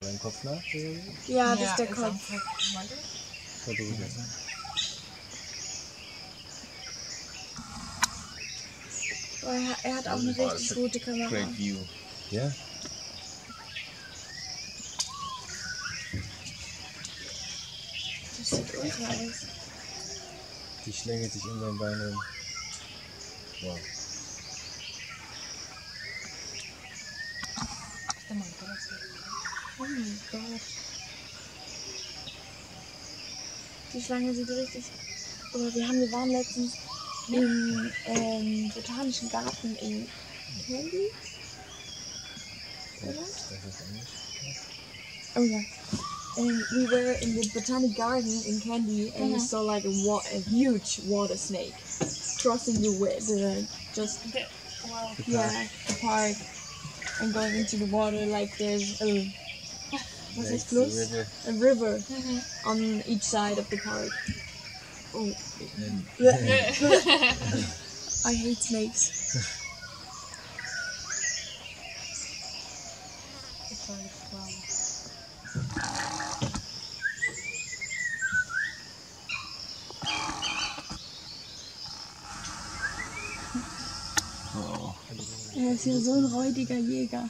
Dein Kopf nach? Ja, das ist der Kopf. Oh, er hat auch eine richtig gute Kamera. Great view. Ja? Das sieht ultra aus. Die schlängelt sich um dein Bein rum. Wow. Oh mein Gott. Die Schlange sieht richtig... Oder wir waren letztens im Botanischen Garten in Candy. Oder? Oh yeah. And we were in the Botanic Garden in Candy and we saw like a huge water snake crossing the park and going into the water like there's a what's this close? A river on each side of the park. Oh. I hate snakes. Er ist ja so ein räudiger Jäger.